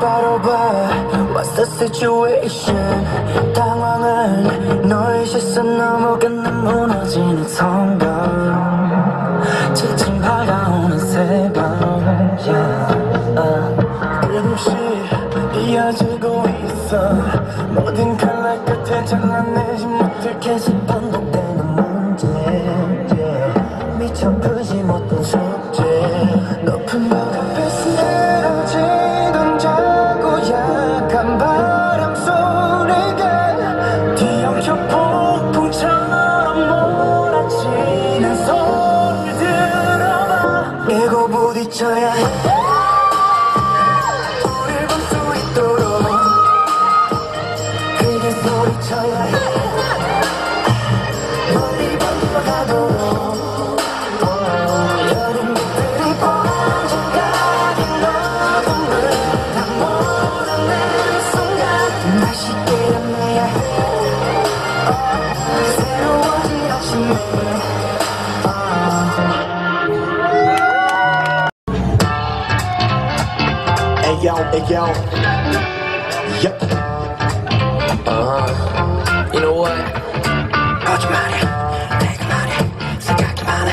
똑바로 봐. What's the situation? 당황한 너의 시선 넘어가는 무너지는 성벽. 지친 밝아오는 새벽. 끝없이 이어지고 있어. 모든 칼날 끝에 장난내지 못할 계속 반복되는 문제. 미처 풀지 못한 숙제. 높은 벽 앞에서 내려지던 작고 약한 바람 소리가 뒤엉켜 폭풍처럼 몰아치는 소리를 들어봐. 깨고 부딪혀야 해. 우릴 볼 수 있도록 크게 소리쳐야 해. 멀리 번져가도록. Ayo, ayo. Yup. You know what? 거짓 말이야. 내가 말이야. 생각이 많아.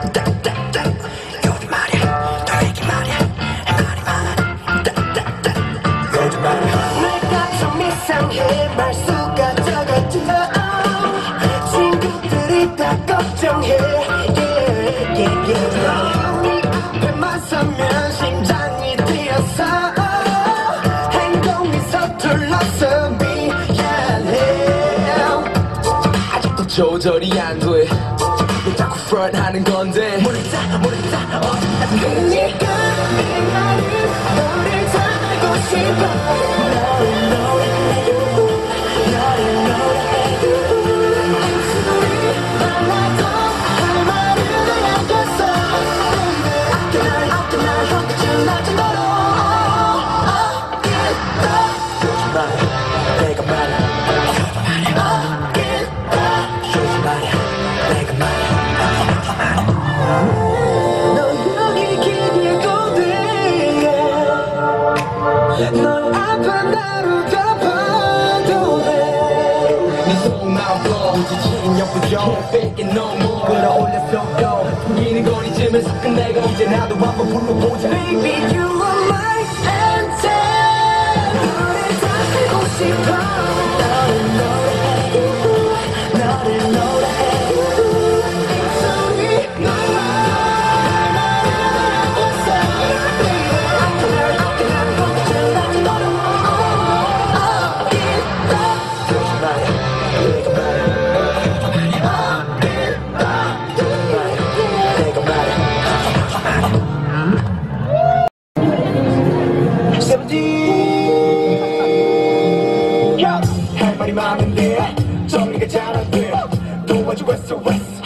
여기 말이야. 또 얘기 말이야. 할 말이 많아. 거짓 말이야. 내가 좀 이상해. 말수가 적어져. 친구들이 다 걱정해. 네 앞에만 서면 심장이 뛰어서 행동이 서툴러서 미안해. 아직도 조절이 안 돼. 왜 자꾸 프런트하는 건데. 모르겠다 어디까지 그니까 내 말은 너를 살고 싶어. 너를 노래해주고 너를 노래해주고 입술이 말라도 할 말을 알겠어. 어떤 날 헛구질 낮은 너로 거짓 말이야. 내가 말이야. 거짓 말이야. 내가 말이야. 너 여기 기대고 들게. 널 아픈 나로 덮어도 돼. 네 속마음 blow. 지친 역부족. Fake it no more. 끌어올렸어 go. 풍기는 거리쯤에서 끝내고 이제 나도 한번 불러보자. Baby you are my anthem. 너를 다스리고 싶어. 너를 노래해주고 너를 노래해주고 입술이 너와 할 말을 알겠어. 어떤 날 헛구질 낮은 너로 거짓 말이야. 내가 말이야. 내가 말이야. 할 말이 많은데 정리가 잘 안 돼. 도와줘 SOS.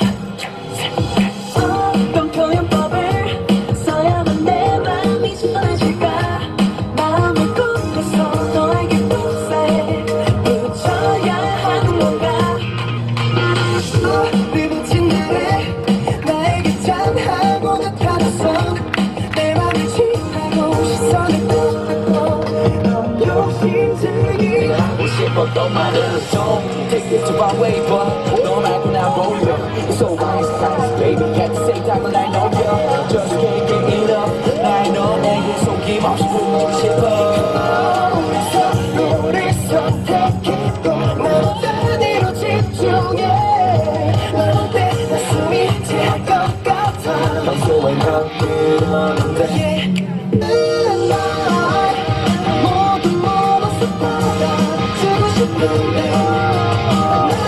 어떤 표현법을 써야만 내 맘이 전해질까. 마음을 굽혀서 너에게 묵사해 붙여야 하는 건가. 네 미친 날에 나에게 찬하고 나타나서 내 맘을 취하고 시선을 끄고 넌 욕심쟁이. 하고 싶었던 말은 좀 Take this to my way but 너 말고 난 몰려. So why is silence baby at the same time 날 녹여. Just can't get it up. 나의 너에게 속임없이 부르고 싶어. 우리 선택했고 난 단위로 집중해. 널 볼 때 내 숨이 찰 것 같아. 평소엔 가끔 하는데 모든 모습 받아주고 싶은데 날